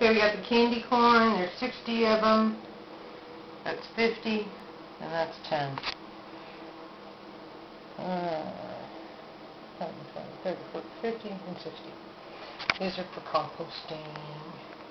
Okay, we got the candy corn. There's 60 of them. That's 50, and that's 10. 30, 40, 50, and 60. These are for composting.